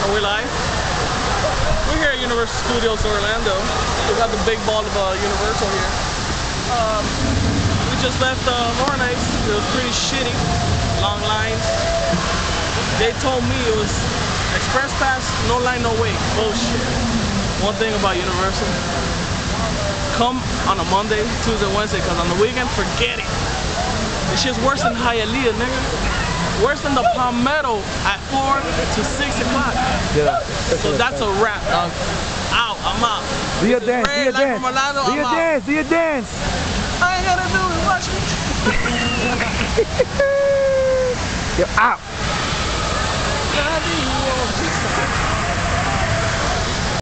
Are we live? We're here at Universal Studios Orlando. We got the big ball of Universal here. We just left Horror Nights. It was pretty shitty. Long lines. They told me it was express pass, no line, no wait. Bullshit. One thing about Universal, come on a Monday, Tuesday, Wednesday, because on the weekend, forget it. This shit's worse than Hialeah, nigga. Worse than the Palmetto at 4 to 6 o'clock. Yeah. So that's a wrap, dog. Out, I'm out. Do your dance, do your dance. Do your dance, do your dance. I ain't gotta do it, watch me. You're out.